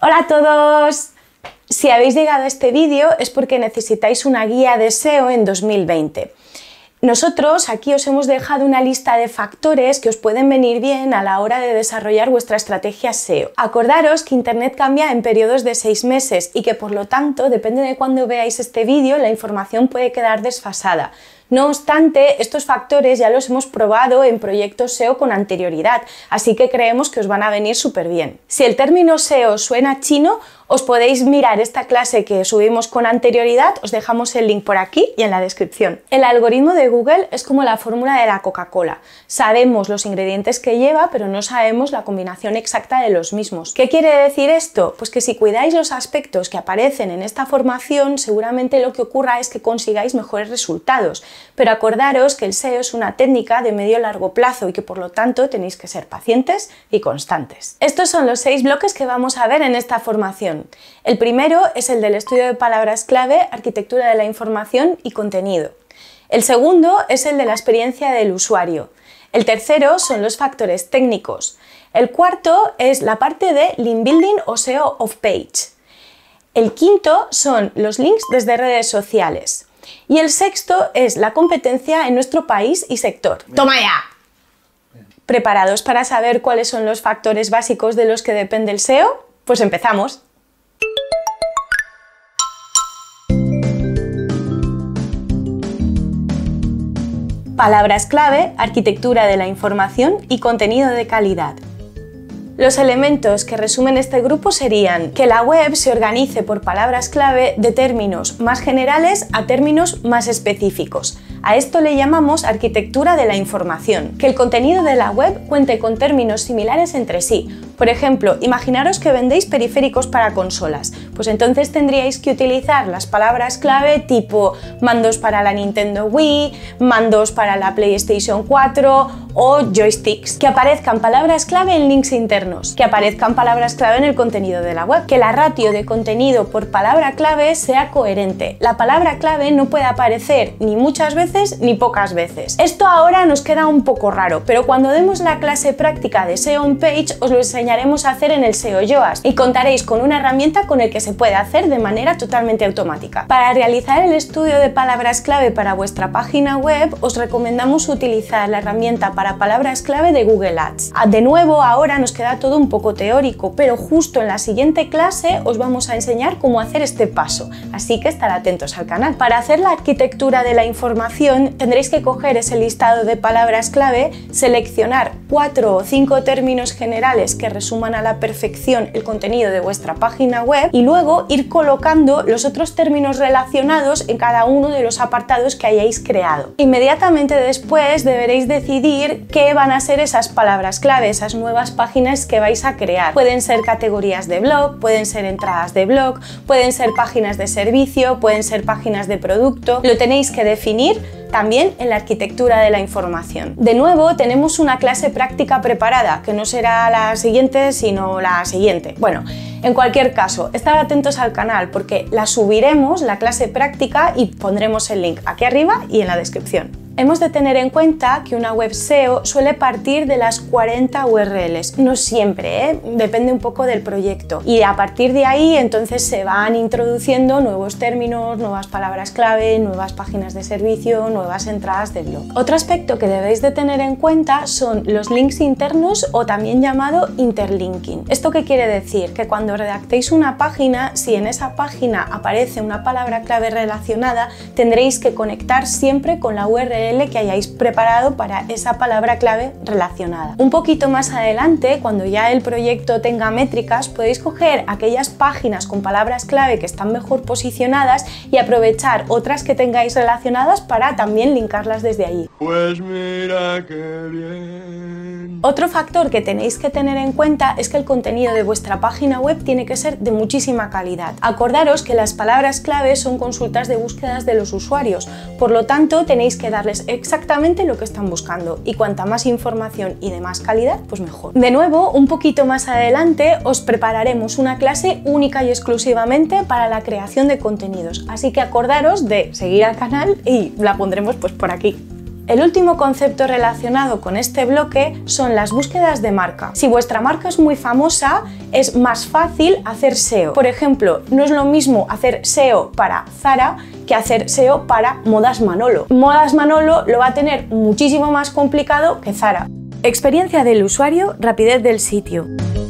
Hola a todos. Si habéis llegado a este vídeo es porque necesitáis una guía de SEO en 2020. Nosotros aquí os hemos dejado una lista de factores que os pueden venir bien a la hora de desarrollar vuestra estrategia SEO. Acordaros que Internet cambia en periodos de 6 meses y que por lo tanto, depende de cuándo veáis este vídeo, la información puede quedar desfasada. No obstante, estos factores ya los hemos probado en proyectos SEO con anterioridad, así que creemos que os van a venir súper bien. Si el término SEO suena chino, os podéis mirar esta clase que subimos con anterioridad, os dejamos el link por aquí y en la descripción. El algoritmo de Google es como la fórmula de la Coca-Cola. Sabemos los ingredientes que lleva, pero no sabemos la combinación exacta de los mismos. ¿Qué quiere decir esto? Pues que si cuidáis los aspectos que aparecen en esta formación, seguramente lo que ocurra es que consigáis mejores resultados. Pero acordaros que el SEO es una técnica de medio a largo plazo y que por lo tanto tenéis que ser pacientes y constantes. Estos son los 6 bloques que vamos a ver en esta formación. El primero es el del estudio de palabras clave, arquitectura de la información y contenido. El segundo es el de la experiencia del usuario. El tercero son los factores técnicos. El cuarto es la parte de link building o SEO off page. El quinto son los links desde redes sociales. Y el sexto es la competencia en nuestro país y sector. ¡Toma ya! ¿Preparados para saber cuáles son los factores básicos de los que depende el SEO? Pues empezamos. Palabras clave, arquitectura de la información y contenido de calidad. Los elementos que resumen este grupo serían que la web se organice por palabras clave de términos más generales a términos más específicos. A esto le llamamos arquitectura de la información. Que el contenido de la web cuente con términos similares entre sí. Por ejemplo, imaginaros que vendéis periféricos para consolas. Pues entonces tendríais que utilizar las palabras clave tipo mandos para la Nintendo Wii, mandos para la PlayStation 4 o joysticks. Que aparezcan palabras clave en links internos. Que aparezcan palabras clave en el contenido de la web. Que la ratio de contenido por palabra clave sea coherente. La palabra clave no puede aparecer ni muchas veces ni pocas veces. Esto ahora nos queda un poco raro, pero cuando demos la clase práctica de SEO on Page os lo enseñaremos a hacer en el SEO Yoast y contaréis con una herramienta con la que se puede hacer de manera totalmente automática. Para realizar el estudio de palabras clave para vuestra página web os recomendamos utilizar la herramienta para palabras clave de Google Ads. De nuevo, ahora nos queda todo un poco teórico, pero justo en la siguiente clase os vamos a enseñar cómo hacer este paso, así que estar atentos al canal. Para hacer la arquitectura de la información tendréis que coger ese listado de palabras clave, seleccionar 4 o 5 términos generales que resuman a la perfección el contenido de vuestra página web y luego ir colocando los otros términos relacionados en cada uno de los apartados que hayáis creado. Inmediatamente después deberéis decidir qué van a ser esas palabras clave, esas nuevas páginas que vais a crear. Pueden ser categorías de blog, pueden ser entradas de blog, pueden ser páginas de servicio, pueden ser páginas de producto. Lo tenéis que definir también en la arquitectura de la información. De nuevo, tenemos una clase práctica preparada, que no será la siguiente, sino la siguiente. Bueno, en cualquier caso, estad atentos al canal porque la subiremos, la clase práctica, y pondremos el link aquí arriba y en la descripción. Hemos de tener en cuenta que una web SEO suele partir de las 40 URLs, no siempre, depende un poco del proyecto. Y a partir de ahí entonces se van introduciendo nuevos términos, nuevas palabras clave, nuevas páginas de servicio, nuevas entradas de blog. Otro aspecto que debéis de tener en cuenta son los links internos o también llamado interlinking. ¿Esto qué quiere decir? Que cuando redactéis una página, si en esa página aparece una palabra clave relacionada, tendréis que conectar siempre con la URL que hayáis preparado para esa palabra clave relacionada. Un poquito más adelante, cuando ya el proyecto tenga métricas, podéis coger aquellas páginas con palabras clave que están mejor posicionadas y aprovechar otras que tengáis relacionadas para también linkarlas desde allí. Pues mira qué bien. Otro factor que tenéis que tener en cuenta es que el contenido de vuestra página web tiene que ser de muchísima calidad. Acordaros que las palabras clave son consultas de búsquedas de los usuarios, por lo tanto tenéis que darles exactamente lo que están buscando y cuanta más información y de más calidad, pues mejor. De nuevo, un poquito más adelante os prepararemos una clase única y exclusivamente para la creación de contenidos, así que acordaros de seguir al canal y la pondremos pues por aquí. El último concepto relacionado con este bloque son las búsquedas de marca. Si vuestra marca es muy famosa, es más fácil hacer SEO. Por ejemplo, no es lo mismo hacer SEO para Zara que hacer SEO para Modas Manolo. Modas Manolo lo va a tener muchísimo más complicado que Zara. Experiencia del usuario, rapidez del sitio.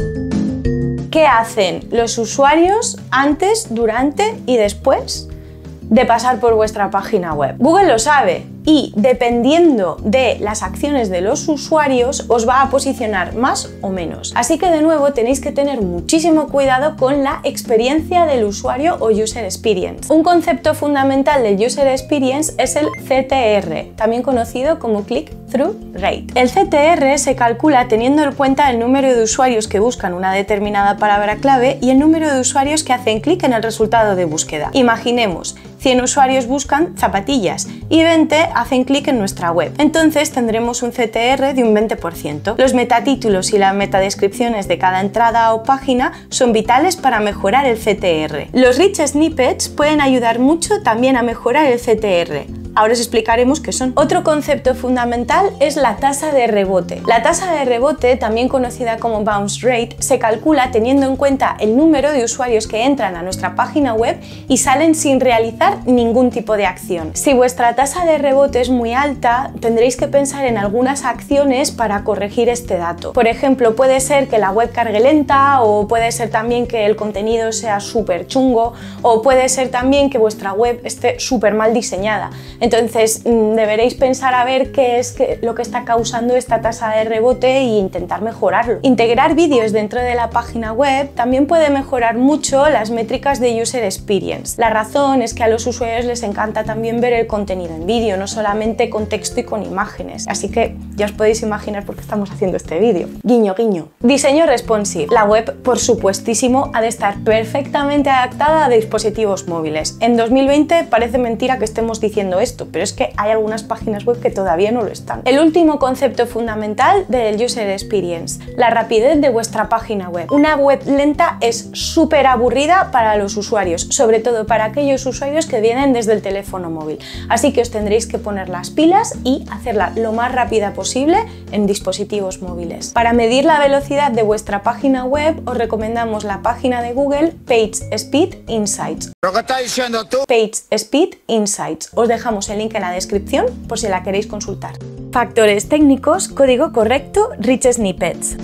¿Qué hacen los usuarios antes, durante y después de pasar por vuestra página web? Google lo sabe y dependiendo de las acciones de los usuarios os va a posicionar más o menos. Así que de nuevo tenéis que tener muchísimo cuidado con la experiencia del usuario o User Experience. Un concepto fundamental del User Experience es el CTR, también conocido como Click-Through Rate. El CTR se calcula teniendo en cuenta el número de usuarios que buscan una determinada palabra clave y el número de usuarios que hacen clic en el resultado de búsqueda. Imaginemos, 100 usuarios buscan zapatillas y 20 hacen clic en nuestra web. Entonces tendremos un CTR de un 20%. Los metatítulos y las metadescripciones de cada entrada o página son vitales para mejorar el CTR. Los rich snippets pueden ayudar mucho también a mejorar el CTR. Ahora os explicaremos qué son. Otro concepto fundamental es la tasa de rebote. La tasa de rebote, también conocida como bounce rate, se calcula teniendo en cuenta el número de usuarios que entran a nuestra página web y salen sin realizar ningún tipo de acción. Si vuestra tasa de rebote es muy alta, tendréis que pensar en algunas acciones para corregir este dato. Por ejemplo, puede ser que la web cargue lenta, o puede ser también que el contenido sea súper chungo, o puede ser también que vuestra web esté súper mal diseñada. Entonces deberéis pensar a ver qué es lo que está causando esta tasa de rebote e intentar mejorarlo. Integrar vídeos dentro de la página web también puede mejorar mucho las métricas de User Experience. La razón es que a los usuarios les encanta también ver el contenido en vídeo, no solamente con texto y con imágenes. Así que ya os podéis imaginar por qué estamos haciendo este vídeo. Guiño, guiño. Diseño responsive. La web, por supuestísimo, ha de estar perfectamente adaptada a dispositivos móviles. En 2020 parece mentira que estemos diciendo esto, pero es que hay algunas páginas web que todavía no lo están. El último concepto fundamental del User Experience, la rapidez de vuestra página web. Una web lenta es súper aburrida para los usuarios, sobre todo para aquellos usuarios que vienen desde el teléfono móvil. Así que os tendréis que poner las pilas y hacerla lo más rápida posible en dispositivos móviles. Para medir la velocidad de vuestra página web os recomendamos la página de Google PageSpeed Insights. ¿Pero qué estás diciendo tú? PageSpeed Insights. Os dejamos el link en la descripción por si la queréis consultar. Factores técnicos, código correcto, rich snippets.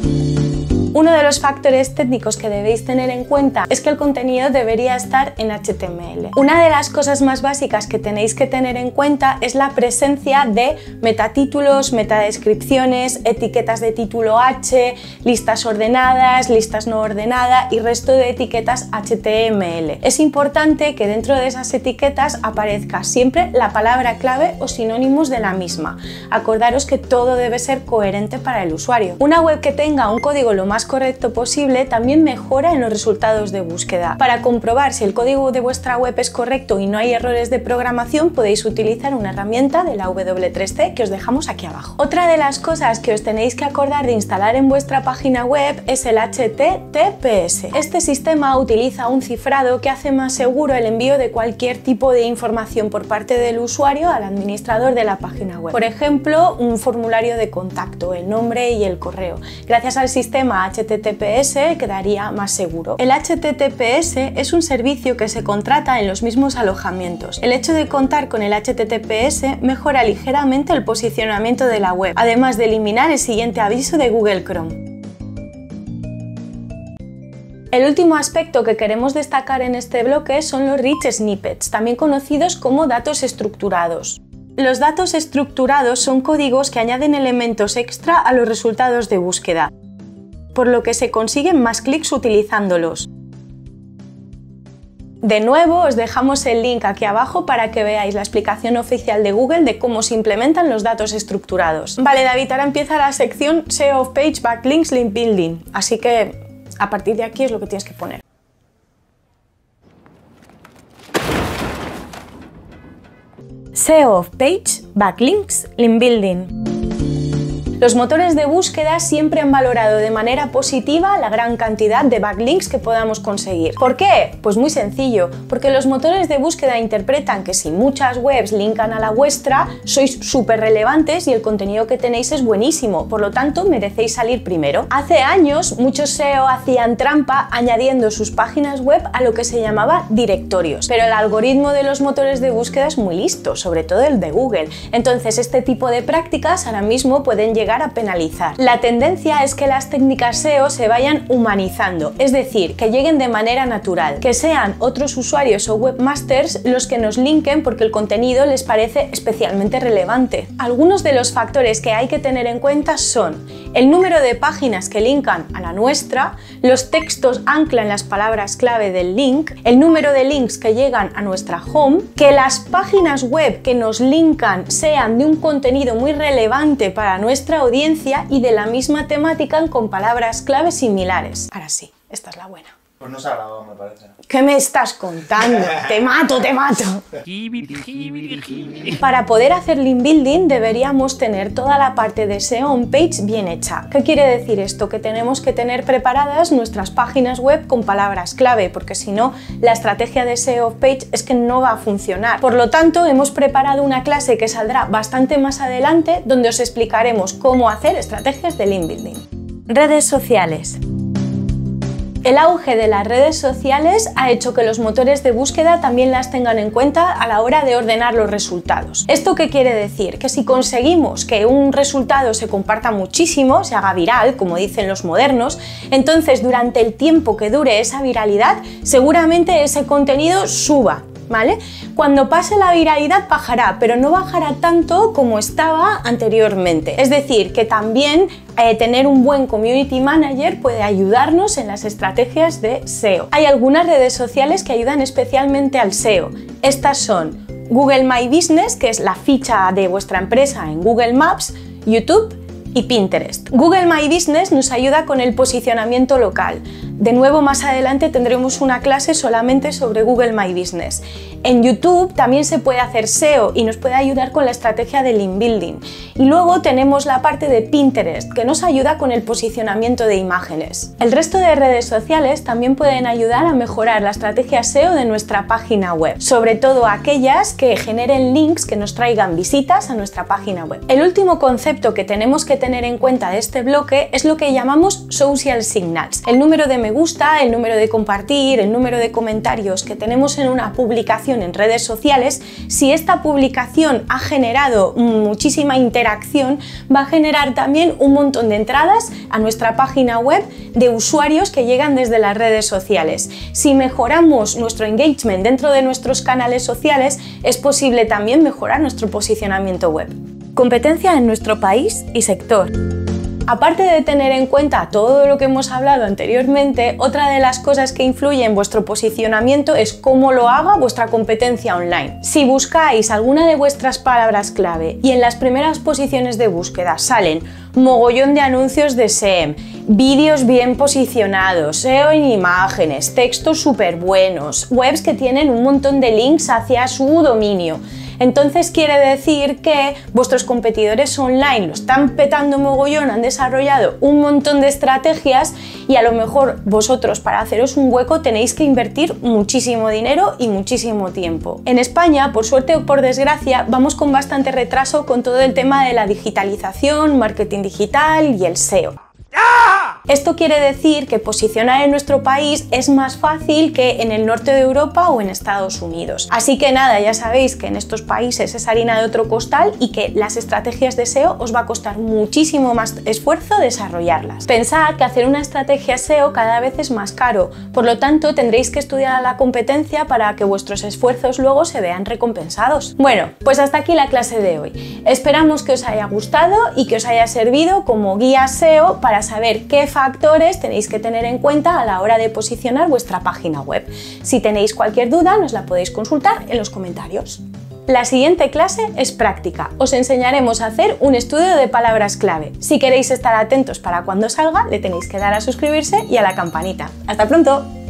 Uno de los factores técnicos que debéis tener en cuenta es que el contenido debería estar en HTML. Una de las cosas más básicas que tenéis que tener en cuenta es la presencia de metatítulos, metadescripciones, etiquetas de título H, listas ordenadas, listas no ordenadas y resto de etiquetas HTML. Es importante que dentro de esas etiquetas aparezca siempre la palabra clave o sinónimos de la misma. Acordaros que todo debe ser coherente para el usuario. Una web que tenga un código lo más correcto posible también mejora en los resultados de búsqueda. Para comprobar si el código de vuestra web es correcto y no hay errores de programación, podéis utilizar una herramienta de la W3C que os dejamos aquí abajo. Otra de las cosas que os tenéis que acordar de instalar en vuestra página web es el HTTPS. Este sistema utiliza un cifrado que hace más seguro el envío de cualquier tipo de información por parte del usuario al administrador de la página web. Por ejemplo, un formulario de contacto, el nombre y el correo. Gracias al sistema HTTPS quedaría más seguro. El HTTPS es un servicio que se contrata en los mismos alojamientos. El hecho de contar con el HTTPS mejora ligeramente el posicionamiento de la web, además de eliminar el siguiente aviso de Google Chrome. El último aspecto que queremos destacar en este bloque son los rich snippets, también conocidos como datos estructurados. Los datos estructurados son códigos que añaden elementos extra a los resultados de búsqueda, por lo que se consiguen más clics utilizándolos. De nuevo, os dejamos el link aquí abajo para que veáis la explicación oficial de Google de cómo se implementan los datos estructurados. Vale, David, ahora empieza la sección SEO of Page, Backlinks, Link Building, así que a partir de aquí es lo que tienes que poner. SEO of Page, Backlinks, Link Building. Los motores de búsqueda siempre han valorado de manera positiva la gran cantidad de backlinks que podamos conseguir. ¿Por qué? Pues muy sencillo, porque los motores de búsqueda interpretan que si muchas webs linkan a la vuestra, sois súper relevantes y el contenido que tenéis es buenísimo, por lo tanto merecéis salir primero. Hace años muchos SEO hacían trampa añadiendo sus páginas web a lo que se llamaba directorios, pero el algoritmo de los motores de búsqueda es muy listo, sobre todo el de Google. Entonces este tipo de prácticas ahora mismo pueden llegar a penalizar. La tendencia es que las técnicas SEO se vayan humanizando, es decir, que lleguen de manera natural, que sean otros usuarios o webmasters los que nos linken porque el contenido les parece especialmente relevante. Algunos de los factores que hay que tener en cuenta son el número de páginas que linkan a la nuestra, los textos ancla en las palabras clave del link, el número de links que llegan a nuestra home, que las páginas web que nos linkan sean de un contenido muy relevante para nuestra audiencia y de la misma temática con palabras clave similares. Ahora sí, esta es la buena. Pues no se ha grabado, me parece. ¿Qué me estás contando? ¡Te mato, te mato! Para poder hacer link building deberíamos tener toda la parte de SEO on page bien hecha. ¿Qué quiere decir esto? Que tenemos que tener preparadas nuestras páginas web con palabras clave, porque si no, la estrategia de SEO off page es que no va a funcionar. Por lo tanto, hemos preparado una clase que saldrá bastante más adelante, donde os explicaremos cómo hacer estrategias de link building. Redes sociales. El auge de las redes sociales ha hecho que los motores de búsqueda también las tengan en cuenta a la hora de ordenar los resultados. ¿Esto qué quiere decir? Que si conseguimos que un resultado se comparta muchísimo, se haga viral, como dicen los modernos, entonces durante el tiempo que dure esa viralidad, seguramente ese contenido suba. ¿Vale? Cuando pase la viralidad bajará, pero no bajará tanto como estaba anteriormente. Es decir, que también tener un buen community manager puede ayudarnos en las estrategias de SEO. Hay algunas redes sociales que ayudan especialmente al SEO. Estas son Google My Business, que es la ficha de vuestra empresa en Google Maps, YouTube y Pinterest. Google My Business nos ayuda con el posicionamiento local. De nuevo, más adelante tendremos una clase solamente sobre Google My Business. En YouTube también se puede hacer SEO y nos puede ayudar con la estrategia de link building. Y luego tenemos la parte de Pinterest, que nos ayuda con el posicionamiento de imágenes. El resto de redes sociales también pueden ayudar a mejorar la estrategia SEO de nuestra página web, sobre todo aquellas que generen links que nos traigan visitas a nuestra página web. El último concepto que tenemos que tener en cuenta de este bloque es lo que llamamos social signals. El número de me gusta, el número de compartir, el número de comentarios que tenemos en una publicación en redes sociales. Si esta publicación ha generado muchísima interacción, va a generar también un montón de entradas a nuestra página web de usuarios que llegan desde las redes sociales. Si mejoramos nuestro engagement dentro de nuestros canales sociales, es posible también mejorar nuestro posicionamiento web. Competencia en nuestro país y sector. Aparte de tener en cuenta todo lo que hemos hablado anteriormente, otra de las cosas que influye en vuestro posicionamiento es cómo lo haga vuestra competencia online. Si buscáis alguna de vuestras palabras clave y en las primeras posiciones de búsqueda salen mogollón de anuncios de SEM, vídeos bien posicionados, SEO en imágenes, textos súper buenos, webs que tienen un montón de links hacia su dominio, entonces quiere decir que vuestros competidores online lo están petando mogollón, han desarrollado un montón de estrategias y a lo mejor vosotros para haceros un hueco tenéis que invertir muchísimo dinero y muchísimo tiempo. En España, por suerte o por desgracia, vamos con bastante retraso con todo el tema de la digitalización, marketing digital y el SEO. Esto quiere decir que posicionar en nuestro país es más fácil que en el norte de Europa o en Estados Unidos. Así que nada, ya sabéis que en estos países es harina de otro costal y que las estrategias de SEO os va a costar muchísimo más esfuerzo desarrollarlas. Pensad que hacer una estrategia SEO cada vez es más caro, por lo tanto tendréis que estudiar a la competencia para que vuestros esfuerzos luego se vean recompensados. Bueno, pues hasta aquí la clase de hoy. Esperamos que os haya gustado y que os haya servido como guía SEO para saber qué factores tenéis que tener en cuenta a la hora de posicionar vuestra página web. Si tenéis cualquier duda, nos la podéis consultar en los comentarios. La siguiente clase es práctica. Os enseñaremos a hacer un estudio de palabras clave. Si queréis estar atentos para cuando salga, le tenéis que dar a suscribirse y a la campanita. ¡Hasta pronto!